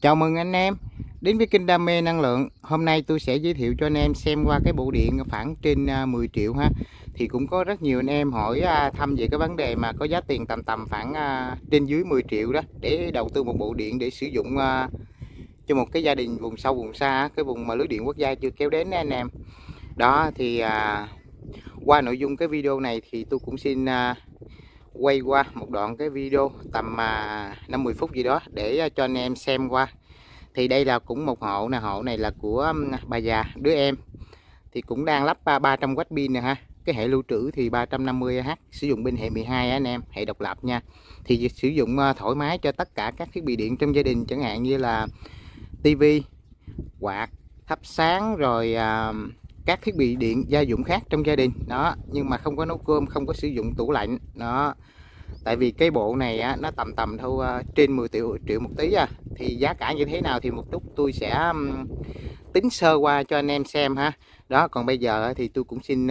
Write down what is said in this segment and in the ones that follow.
Chào mừng anh em đến với kênh Đam mê năng lượng. Hôm nay tôi sẽ giới thiệu cho anh em xem qua cái bộ điện khoảng trên 10 triệu ha. Thì cũng có rất nhiều anh em hỏi thăm về cái vấn đề mà có giá tiền tầm tầm khoảng trên dưới 10 triệu đó, để đầu tư một bộ điện để sử dụng cho một cái gia đình vùng sâu vùng xa, cái vùng mà lưới điện quốc gia chưa kéo đến đó anh em. Đó thì qua nội dung cái video này thì tôi cũng xin quay qua một đoạn cái video tầm 50 phút gì đó để cho anh em xem qua. Thì đây là cũng một hộ nè, hộ này là của bà già đứa em, thì cũng đang lắp 300W pin nè ha. Cái hệ lưu trữ thì 350W, sử dụng pin hệ 12 á anh em, hệ độc lập nha. Thì sử dụng thoải mái cho tất cả các thiết bị điện trong gia đình, chẳng hạn như là tivi, quạt, thắp sáng, rồi các thiết bị điện gia dụng khác trong gia đình đó. Nhưng mà không có nấu cơm, không có sử dụng tủ lạnh đó. Tại vì cái bộ này á, nó tầm tầm thôi trên 10 triệu một tí à. Thì giá cả như thế nào thì một chút tôi sẽ tính sơ qua cho anh em xem ha. Đó, còn bây giờ thì tôi cũng xin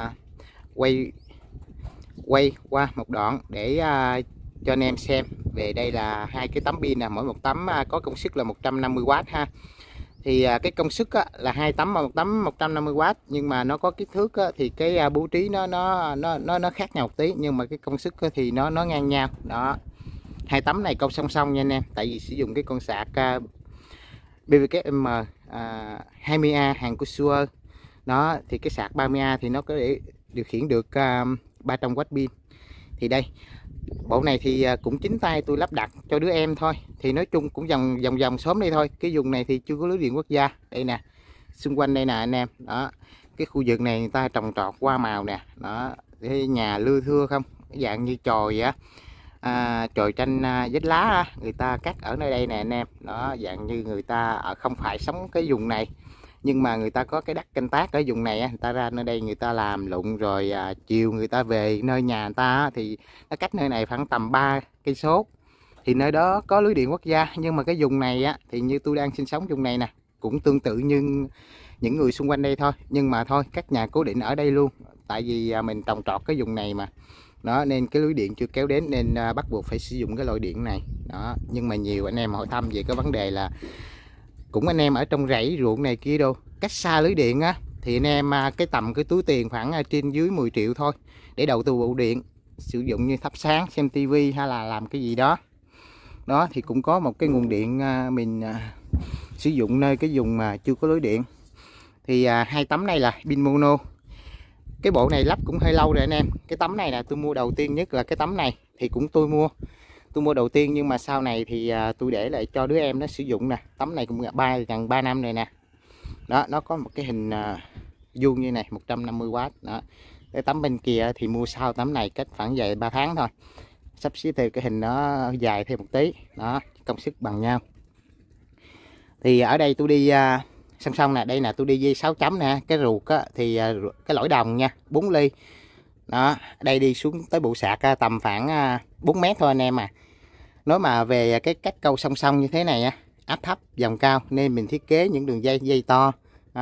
quay qua một đoạn để cho anh em xem về. Đây là hai cái tấm pin nè, mỗi một tấm có công suất là 150W ha. Thì cái công suất là 2 tấm mà một tấm 150W, nhưng mà nó có kích thước thì cái bố trí nó khác nhau một tí, nhưng mà cái công suất thì nó ngang nhau đó. Hai tấm này câu song song nha anh em, tại vì sử dụng cái con sạc BVKM 20A hàng của Shure đó. Thì cái sạc 30A thì nó có để điều khiển được 300W pin. Thì đây, bộ này thì cũng chính tay tôi lắp đặt cho đứa em thôi. Thì nói chung cũng vòng xóm đây thôi. Cái vùng này thì chưa có lưới điện quốc gia. Đây nè, xung quanh đây nè anh em đó. Cái khu vực này người ta trồng trọt hoa màu nè đó, cái nhà lưa thưa không, cái dạng như chòi chòi tranh vách lá người ta cắt ở nơi đây nè anh em đó. Dạng như người ta không phải sống cái vùng này, nhưng mà người ta có cái đất canh tác ở vùng này, người ta ra nơi đây người ta làm lụng, rồi chiều người ta về nơi nhà người ta. Thì nó cách nơi này khoảng tầm 3 cây số, thì nơi đó có lưới điện quốc gia. Nhưng mà cái vùng này thì như tôi đang sinh sống vùng này nè, cũng tương tự như những người xung quanh đây thôi, nhưng mà thôi các nhà cố định ở đây luôn, tại vì mình trồng trọt cái vùng này mà đó, nên cái lưới điện chưa kéo đến, nên bắt buộc phải sử dụng cái loại điện này đó. Nhưng mà nhiều anh em hỏi thăm về cái vấn đề là cũng anh em ở trong rẫy ruộng này kia đâu, cách xa lưới điện thì anh em cái tầm cái túi tiền khoảng trên dưới 10 triệu thôi để đầu tư bộ điện, sử dụng như thắp sáng, xem tivi hay là làm cái gì đó đó. Thì cũng có một cái nguồn điện mình sử dụng nơi cái vùng mà chưa có lưới điện. Thì hai tấm này là pin mono. Cái bộ này lắp cũng hơi lâu rồi anh em. Cái tấm này là tôi mua đầu tiên nhất, là cái tấm này thì cũng tôi mua đầu tiên, nhưng mà sau này thì tôi để lại cho đứa em nó sử dụng nè. Tấm này cũng gần 3 năm rồi nè đó. Nó có một cái hình vuông như này, 150W đó. Cái tấm bên kia thì mua sau tấm này cách khoảng vài 3 tháng thôi, sắp xếp theo cái hình nó dài thêm một tí đó, công suất bằng nhau. Thì ở đây tôi đi song song nè, đây là tôi đi dây 6 chấm nè. Cái ruột thì cái lõi đồng nha, 4 ly đó. Đây đi xuống tới bộ sạc tầm khoảng 4 mét thôi anh em à. Nói mà về cái cách câu song song như thế này áp thấp dòng cao, nên mình thiết kế những đường dây to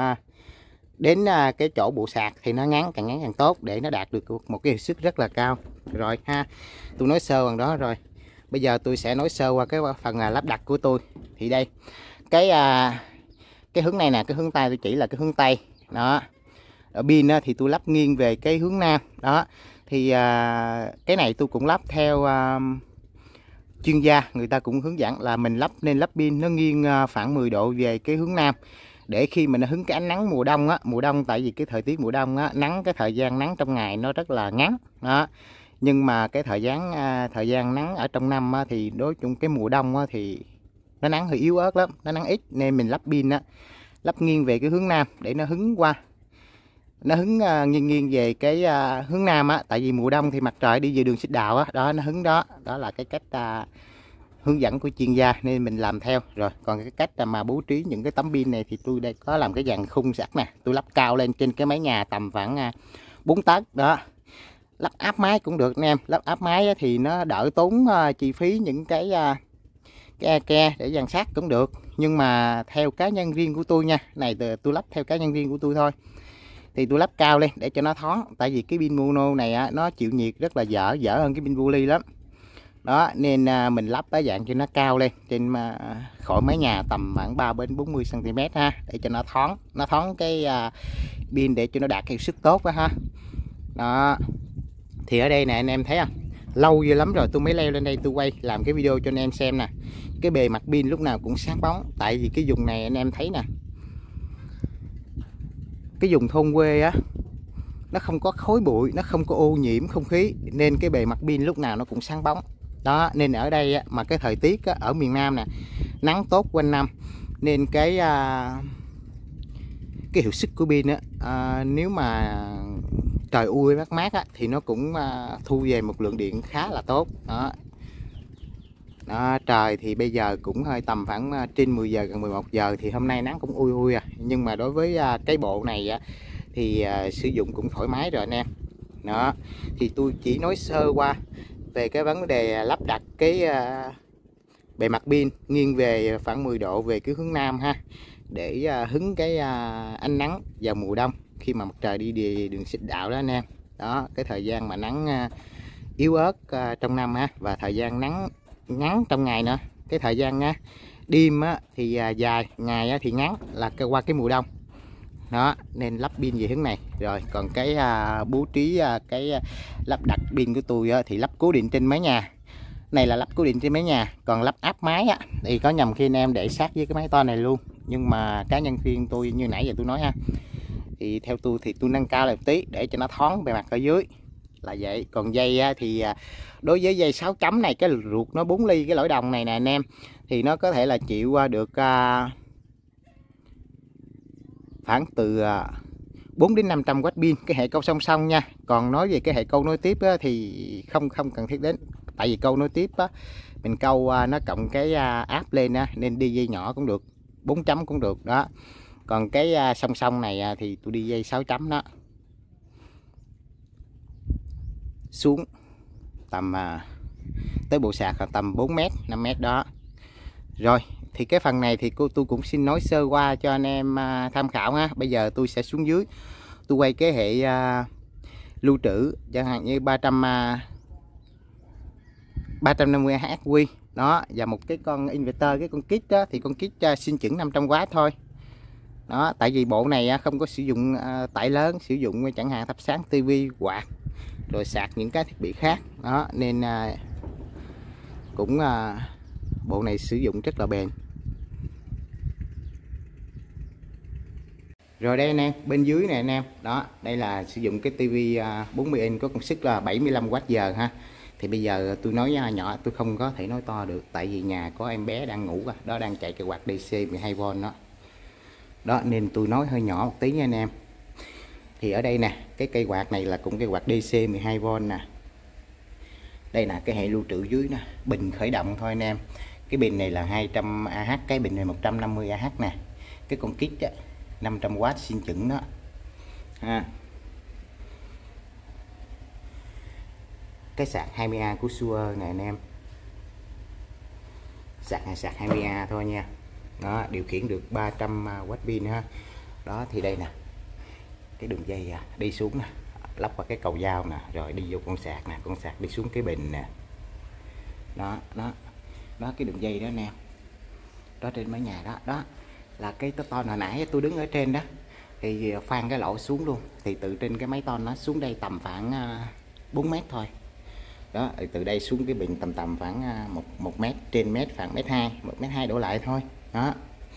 đến cái chỗ bộ sạc thì nó ngắn càng tốt, để nó đạt được một cái hiệu suất rất là cao. Rồi ha, tôi nói sơ bằng đó rồi. Bây giờ tôi sẽ nói sơ qua cái phần lắp đặt của tôi. Thì đây, cái hướng này nè, cái hướng tay tôi chỉ là cái hướng tây đó. Ở pin thì tôi lắp nghiêng về cái hướng nam đó. Thì cái này tôi cũng lắp theo chuyên gia, người ta cũng hướng dẫn là mình nên lắp pin nó nghiêng khoảng 10 độ về cái hướng nam, để khi mình hứng cái ánh nắng mùa đông tại vì cái thời tiết mùa đông nắng, cái thời gian nắng trong ngày nó rất là ngắn đó. Nhưng mà cái thời gian nắng ở trong năm thì đối chung cái mùa đông thì nó nắng hơi yếu ớt lắm, nó nắng ít, nên mình lắp pin lắp nghiêng về cái hướng nam để nó hứng nghiêng về cái hướng nam tại vì mùa đông thì mặt trời đi về đường xích đạo đó, nó hứng đó. Đó là cái cách hướng dẫn của chuyên gia, nên mình làm theo. Rồi còn cái cách mà bố trí những cái tấm pin này thì tôi đây có làm cái dàn khung sẵn nè, tôi lắp cao lên trên cái mái nhà tầm khoảng 4 tấc đó. Lắp áp mái cũng được anh em. Lắp áp mái thì nó đỡ tốn chi phí những cái ke để dàn sát cũng được, nhưng mà theo cá nhân riêng của tôi nha, này tôi lắp theo cá nhân riêng của tôi thôi, thì tôi lắp cao lên để cho nó thoáng. Tại vì cái pin mono này nó chịu nhiệt rất là dở hơn cái pin poly lắm Đó nên mình lắp cái dạng cho nó cao lên trên khỏi mái nhà tầm khoảng 3 đến 40 cm ha, để cho nó thoáng cái pin để cho nó đạt hiệu suất tốt đó ha. Đó thì ở đây nè anh em thấy không, lâu dữ lắm rồi tôi mới leo lên đây tôi quay làm cái video cho anh em xem nè. Cái bề mặt pin lúc nào cũng sáng bóng, tại vì cái vùng này anh em thấy nè, cái vùng thôn quê á, nó không có khói bụi, nó không có ô nhiễm không khí, nên cái bề mặt pin lúc nào nó cũng sáng bóng. Đó nên ở đây á, mà cái thời tiết á, ở miền Nam nè, nắng tốt quanh năm, nên cái hiệu suất của pin á, nếu mà trời ui mát mát á, thì nó cũng thu về một lượng điện khá là tốt. Đó, trời thì bây giờ cũng hơi tầm khoảng trên 10 giờ gần 11 giờ, thì hôm nay nắng cũng ui ui nhưng mà đối với cái bộ này thì sử dụng cũng thoải mái rồi anh em. Đó thì tôi chỉ nói sơ qua về cái vấn đề lắp đặt cái bề mặt pin nghiêng về khoảng 10 độ về cái hướng nam ha, để hứng cái ánh nắng vào mùa đông khi mà mặt trời đi đường xích đạo đó anh em. Đó cái thời gian mà nắng yếu ớt trong năm ha, và thời gian nắng ngắn trong ngày nữa. Cái thời gian đêm thì dài, ngày thì ngắn, là qua cái mùa đông. Đó nên lắp pin về hướng này. Rồi còn cái bố trí cái lắp đặt pin của tôi thì lắp cố định trên mái nhà. Này là lắp cố định trên mái nhà, còn lắp áp mái thì có nhầm khi anh em để sát với cái mái to này luôn. Nhưng mà cá nhân phiên tôi như nãy giờ tôi nói ha, thì theo tôi thì tôi nâng cao lại một tí để cho nó thoáng bề mặt ở dưới là vậy. Còn dây thì đối với dây 6 chấm này, cái ruột nó 4 ly cái lõi đồng này nè anh em, thì nó có thể là chịu được khoảng từ 4 đến 500W pin cái hệ câu song song nha. Còn nói về cái hệ câu nối tiếp thì không cần thiết đến, tại vì câu nối tiếp mình câu nó cộng cái áp lên nên đi dây nhỏ cũng được, 4 chấm cũng được đó. Còn cái song song này thì tôi đi dây 6 chấm đó, xuống tầm tới bộ sạc là tầm 4m 5m đó. Rồi thì cái phần này thì tôi cũng xin nói sơ qua cho anh em tham khảo ha. Bây giờ tôi sẽ xuống dưới tôi quay cái hệ lưu trữ, chẳng hạn như 350Hz đó, và một cái con inverter, cái con kit đó, thì con kit xin chừng 500W thôi. Đó tại vì bộ này không có sử dụng tải lớn, sử dụng chẳng hạn thắp sáng tivi, quạt, rồi sạc những cái thiết bị khác đó, nên cũng bộ này sử dụng rất là bền. Rồi đây anh em, bên dưới này anh em, đó đây là sử dụng cái tivi 40 inch có công suất là 75W ha. Thì bây giờ tôi nói nhỏ, tôi không có thể nói to được, tại vì nhà có em bé đang ngủ đó, đang chạy cái quạt DC 12V đó. Đó nên tôi nói hơi nhỏ một tí nha anh em. Thì ở đây nè, cái cây quạt này là cũng cây quạt DC 12V nè. Đây là cái hệ lưu trữ dưới nè, bình khởi động thôi anh em. Cái bình này là 200Ah, cái bình này 150Ah nè. Cái con kit 500W xin chừng đó ha. Cái sạc 20A của Shure nè anh em, sạc 20A thôi nha. Đó điều khiển được 300W pin ha. Đó thì đây nè, cái đường dây đi xuống nè, lắp vào cái cầu dao nè, rồi đi vô con sạc nè, con sạc đi xuống cái bình nè. Đó cái đường dây đó anh em, đó trên mái nhà đó. Đó là cái to hồi nãy tôi đứng ở trên đó, thì khoan cái lỗ xuống luôn, thì từ trên cái máy to nó xuống đây tầm khoảng 4m thôi. Đó từ đây xuống cái bình tầm khoảng 1m, trên mét khoảng 1m2, 1m2 đổ lại thôi. Đó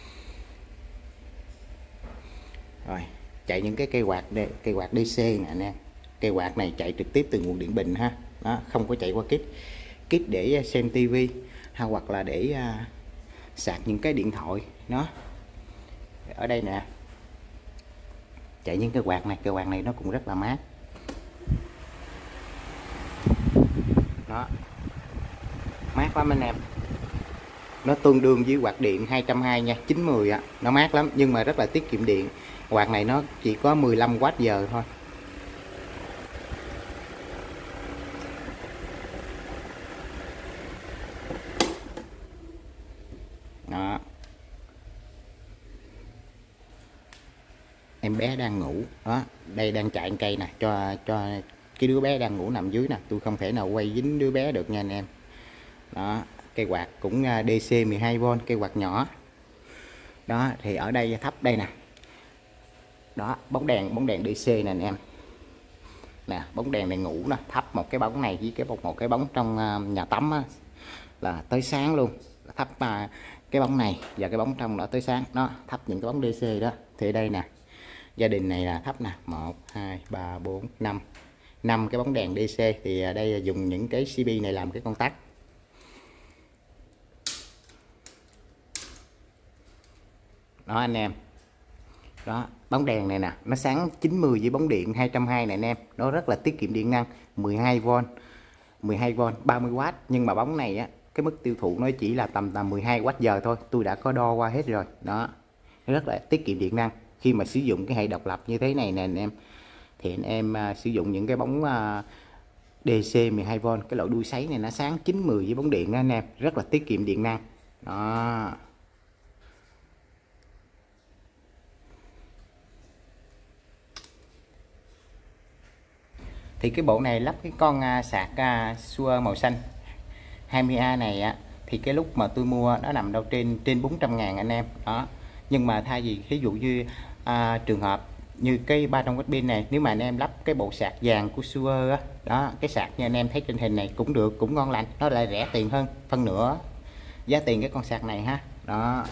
rồi chạy những cái cây quạt đây, cây quạt DC nè anh em. Cây quạt này chạy trực tiếp từ nguồn điện bình ha. Đó không có chạy qua kit để xem tivi hay hoặc là để sạc những cái điện thoại. Nó ở đây nè, chạy những cái quạt này, cây quạt này nó cũng rất là mát. Đó mát lắm anh em, nó tương đương với quạt điện 220 nha, 910 nó mát lắm, nhưng mà rất là tiết kiệm điện. Quạt này nó chỉ có 15W thôi. Đó em bé đang ngủ đó, đây đang chạy cây nè, cho cái đứa bé đang ngủ nằm dưới nè, tôi không thể nào quay dính đứa bé được nha anh em. Đó, cây quạt cũng DC 12V, cây quạt nhỏ. Đó thì ở đây thấp đây nè. Đó, bóng đèn DC nè anh em. Nè, bóng đèn này ngủ nè, thắp một cái bóng này với một cái bóng trong nhà tắm á, là tới sáng luôn. Thắp cái bóng này và cái bóng trong đó tới sáng. Đó, thắp những cái bóng DC đó. Thì đây nè, gia đình này là thắp nè, 1 2 3 4 5 cái bóng đèn DC. Thì đây dùng những cái CB này làm cái công tắc. Đó anh em. Đó, bóng đèn này nè, nó sáng 90 với bóng điện 220 này anh em. Nó rất là tiết kiệm điện năng, 12V, 30W. Nhưng mà bóng này á, cái mức tiêu thụ nó chỉ là tầm 12W thôi. Tôi đã có đo qua hết rồi. Đó, rất là tiết kiệm điện năng. Khi mà sử dụng cái hệ độc lập như thế này nè anh em, thì anh em sử dụng những cái bóng DC 12V, cái loại đuôi sấy này nó sáng 90 với bóng điện đó anh em, rất là tiết kiệm điện năng. Đó. Thì cái bộ này lắp cái con sạc Shure màu xanh 20A này á, thì cái lúc mà tôi mua nó nằm đâu trên 400.000 anh em. Đó, nhưng mà thay vì ví dụ như trường hợp như cái 300W pin này, nếu mà anh em lắp cái bộ sạc vàng của Shure á, đó, cái sạc như anh em thấy trên hình này cũng được, cũng ngon lành, nó lại rẻ tiền hơn phân nửa giá tiền cái con sạc này ha. Đó,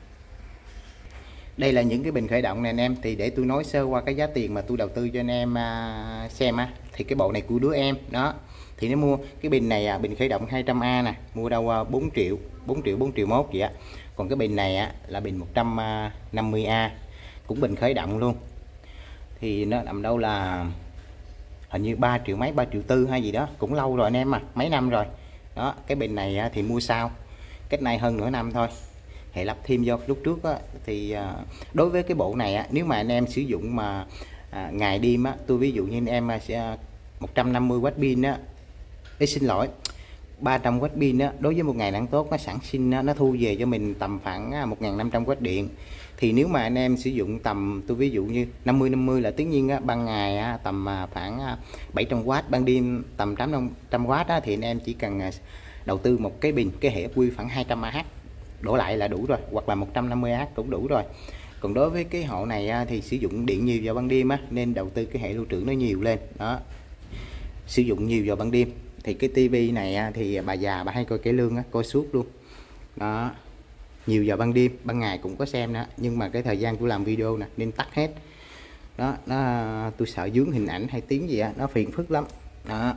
đây là những cái bình khởi động này anh em. Thì để tôi nói sơ qua cái giá tiền mà tôi đầu tư cho anh em xem á. Thì cái bộ này của đứa em đó, thì nó mua cái bình này bình khởi động 200A nè, mua đâu 4 triệu 4 triệu mốt vậy á. Còn cái bình này là bình 150A, cũng bình khởi động luôn, thì nó nằm đâu là hình như 3 triệu mấy, 3 triệu tư hay gì đó, cũng lâu rồi anh em, mà mấy năm rồi. Đó, cái bình này thì mua sau cách nay hơn nửa năm thôi, hệ lắp thêm vô. Lúc trước á, thì đối với cái bộ này nếu mà anh em sử dụng mà ngày đêm tôi ví dụ như anh em 150W pin xin lỗi, 300W pin đối với một ngày nắng tốt nó sản sinh nó thu về cho mình tầm khoảng 1.500W điện. Thì nếu mà anh em sử dụng tầm, tôi ví dụ như 50-50 là tất nhiên ban ngày tầm khoảng 700W, ban đêm tầm 800W thì anh em chỉ cần đầu tư một cái pin, cái hệ quy khoảng 200Ah đổ lại là đủ rồi, hoặc là 150Ah cũng đủ rồi. Còn đối với cái hộ này thì sử dụng điện nhiều vào ban đêm nên đầu tư cái hệ lưu trữ nó nhiều lên. Đó, sử dụng nhiều vào ban đêm. Thì cái tivi này thì bà già bà hay coi cải lương coi suốt luôn. Đó, nhiều vào ban đêm, ban ngày cũng có xem nữa, nhưng mà cái thời gian tôi làm video nè nên tắt hết. Đó, tôi sợ dướng hình ảnh hay tiếng gì nó phiền phức lắm. Đó.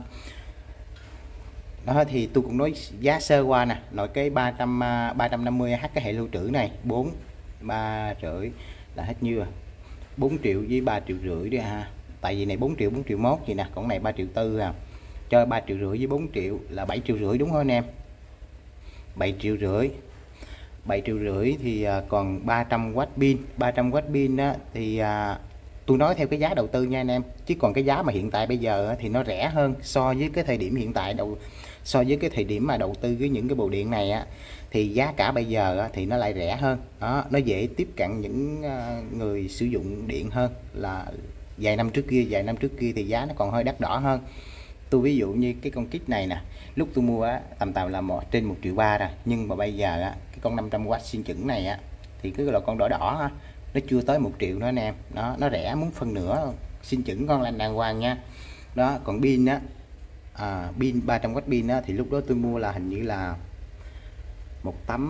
Đó thì tôi cũng nói giá sơ qua nè, nội cái 350H cái hệ lưu trữ này 3 rưỡi là hết nhiêu à, 4 triệu với 3 triệu rưỡi đi ha. Tại vì này 4 triệu mốt gì nè, còn này 3 triệu tư à. Cho 3 triệu rưỡi với 4 triệu là 7 triệu rưỡi đúng không anh em? 7 triệu rưỡi. 7 triệu rưỡi thì còn 300W pin. 300W pin thì tôi nói theo cái giá đầu tư nha anh em, chứ còn cái giá mà hiện tại bây giờ thì nó rẻ hơn so với cái thời điểm hiện tại so với cái thời điểm mà đầu tư với những cái bộ điện này thì giá cả bây giờ thì nó lại rẻ hơn. Đó, nó dễ tiếp cận những người sử dụng điện hơn là vài năm trước kia. Vài năm trước kia thì giá nó còn hơi đắt đỏ hơn. Tôi ví dụ như cái con kit này nè, lúc tôi mua tầm là trên 1,3 triệu rồi, nhưng mà bây giờ cái con 500W xuyên chững này thì cái là con đỏ đỏ nó chưa tới 1 triệu nữa anh em. Đó, nó rẻ muốn phân nửa, xuyên chững con lành đàng hoàng nha. Đó, còn pin pin 300W pin thì lúc đó tôi mua là hình như là một tấm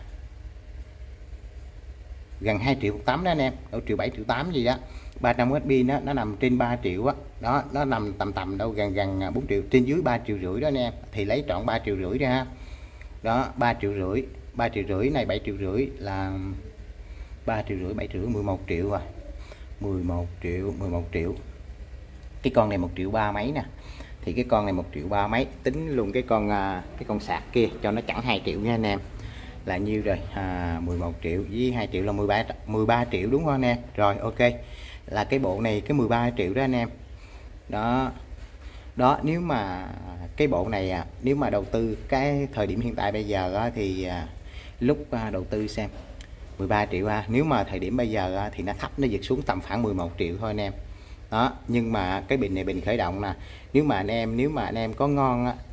gần 2 triệu một tấm đó anh em, đâu 1,7 triệu 1,8 triệu gì đó. 300W pin nó nằm trên 3 triệu đó, nó nằm tầm đâu gần 4 triệu, trên dưới 3 triệu rưỡi đó anh em, thì lấy trọn 3 triệu rưỡi ra. Đó, 3 triệu rưỡi, 3 triệu rưỡi này 7 triệu rưỡi là 3 triệu rưỡi 7 triệu 11 triệu rồi. 11 triệu. Cái con này 1,3 triệu mấy nè. Thì cái con này 1,3 triệu mấy, tính luôn cái con sạc kia cho nó chẳng 2 triệu nha anh em. Là nhiêu rồi? 11 triệu với 2 triệu là 13 triệu đúng không anh em? Rồi ok. Là cái bộ này cái 13 triệu đó anh em. Đó. Đó, nếu mà cái bộ này nếu mà đầu tư cái thời điểm hiện tại bây giờ thì lúc đầu tư xem 13 triệu nếu mà thời điểm bây giờ thì nó thấp, nó giật xuống tầm khoảng 11 triệu thôi anh em. Đó, nhưng mà cái bình này bình khởi động nè, nếu mà anh em có ngon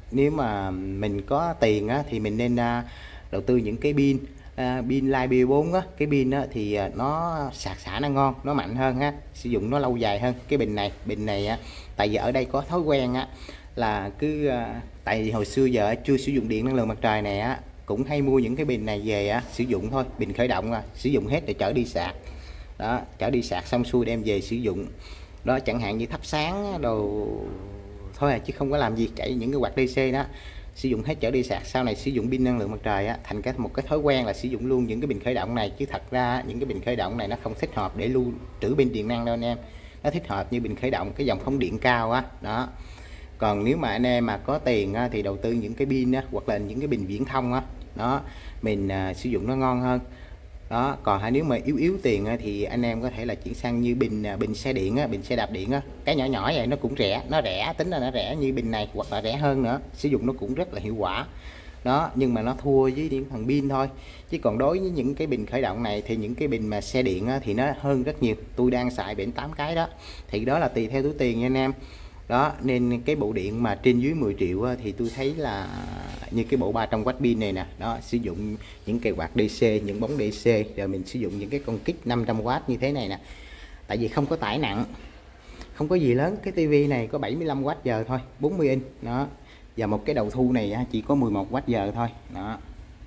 nếu mà mình có tiền á, thì mình nên đầu tư những cái pin pin Li 4 á, cái pin á, thì nó sạc xả nó ngon, nó mạnh hơn ha, sử dụng nó lâu dài hơn. Cái bình này á, tại vì ở đây có thói quen á là cứ tại vì hồi xưa giờ chưa sử dụng điện năng lượng mặt trời này á, cũng hay mua những cái pin này về á sử dụng thôi, pin khởi động sử dụng hết để chở đi sạc đó, chở đi sạc xong xuôi đem về sử dụng đó, chẳng hạn như thắp sáng đồ thôi chứ không có làm gì, chạy những cái quạt DC đó sử dụng hết chở đi sạc. Sau này sử dụng pin năng lượng mặt trời á, thành một cái thói quen là sử dụng luôn những cái pin khởi động này, chứ thật ra những cái pin khởi động này nó không thích hợp để lưu trữ pin điện năng đâu anh em. Nó thích hợp như pin khởi động cái dòng phóng điện cao á đó. Còn nếu mà anh em mà có tiền á, thì đầu tư những cái pin á, hoặc là những cái pin viễn thông á đó, mình sử dụng nó ngon hơn đó. Còn nếu mà yếu tiền á, thì anh em có thể là chuyển sang như bình xe điện á, bình xe đạp điện á, cái nhỏ nhỏ vậy nó cũng rẻ, nó rẻ, tính là nó rẻ như bình này hoặc là rẻ hơn nữa, sử dụng nó cũng rất là hiệu quả đó. Nhưng mà nó thua với những thằng pin thôi, chứ còn đối với những cái bình khởi động này thì những cái bình mà xe điện á, thì nó hơn rất nhiều. Tôi đang xài bền 8 cái đó, thì đó là tùy theo túi tiền nha anh em đó. Nên cái bộ điện mà trên dưới 10 triệu á, thì tôi thấy là như cái bộ 300W pin này nè đó, sử dụng những cây quạt DC, những bóng DC, rồi mình sử dụng những cái con kích 500W như thế này nè, tại vì không có tải nặng, không có gì lớn. Cái tivi này có 75W giờ thôi, 40 inch đó, và một cái đầu thu này chỉ có 11W giờ thôi đó.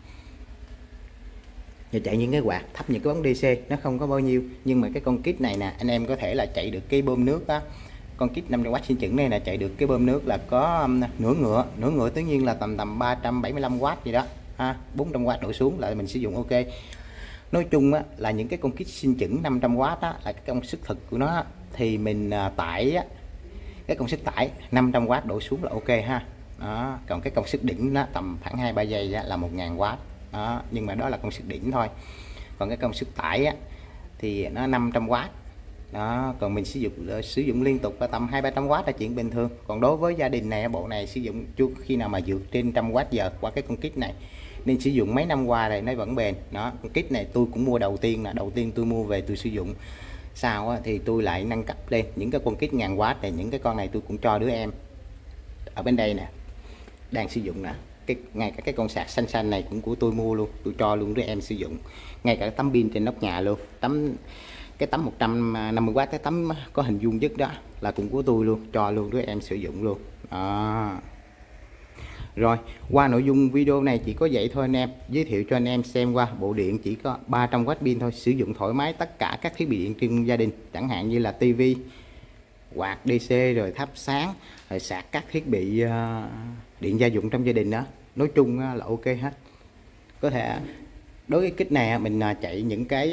Và chạy những cái quạt thắp những cái bóng DC nó không có bao nhiêu, nhưng mà cái con kit này nè anh em có thể là chạy được cái bơm nước đó. Con kit 500W sinh chẩn này là chạy được cái bơm nước là có nửa ngựa tất nhiên là tầm 375W gì đó ha, 400W đổ xuống lại mình sử dụng ok. Nói chung á, là những cái con kit sinh chẩn 500W á, là cái công suất thực của nó thì mình tải á, cái công suất tải 500W đổ xuống là ok ha đó. Còn cái công suất đỉnh nó tầm khoảng 2-3 giây á, là 1000W đó, nhưng mà đó là công suất đỉnh thôi. Còn cái công suất tải á, thì nó 500W đó. Còn mình sử dụng liên tục là tầm 200-300W là chuyện bình thường. Còn đối với gia đình này, bộ này sử dụng chưa khi nào mà vượt trên 100W giờ qua cái con kit này, nên sử dụng mấy năm qua rồi nó vẫn bền đó. Con kit này tôi cũng mua đầu tiên tôi mua về tôi sử dụng, sau á, thì tôi lại nâng cấp lên những cái con kit 1000W này. Những cái con này tôi cũng cho đứa em ở bên đây nè đang sử dụng nè, ngay cả cái con sạc xanh này cũng của tôi mua luôn, tôi cho luôn đứa em sử dụng. Ngay cả tấm pin trên nóc nhà luôn, cái tấm 150W, cái tấm có hình vuông vức đó là cũng của tôi luôn, cho luôn đứa em sử dụng luôn đó. Rồi qua nội dung video này chỉ có vậy thôi anh em, giới thiệu cho anh em xem qua bộ điện chỉ có 300W pin thôi, sử dụng thoải mái tất cả các thiết bị điện trong gia đình, chẳng hạn như là tivi, quạt DC, rồi thắp sáng, rồi sạc các thiết bị điện gia dụng trong gia đình đó. Nói chung là ok hết. Có thể đối với kit này mình chạy những cái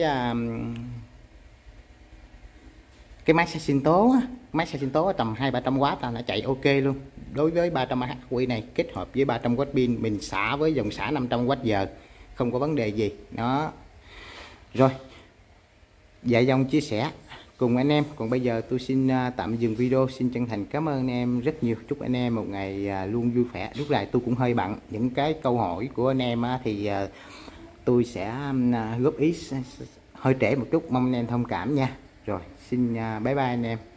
máy xay sinh tố tầm 200-300W là nó chạy ok luôn. Đối với 300W này kết hợp với 300W pin, mình xả với dòng xả 500W giờ không có vấn đề gì đó. Rồi vài dòng chia sẻ cùng anh em. Còn bây giờ tôi xin tạm dừng video, xin chân thành cảm ơn anh em rất nhiều, chúc anh em một ngày luôn vui vẻ. Lúc này tôi cũng hơi bận, những cái câu hỏi của anh em thì tôi sẽ góp ý hơi trễ một chút, mong anh em thông cảm nha. Rồi xin bye bye anh em.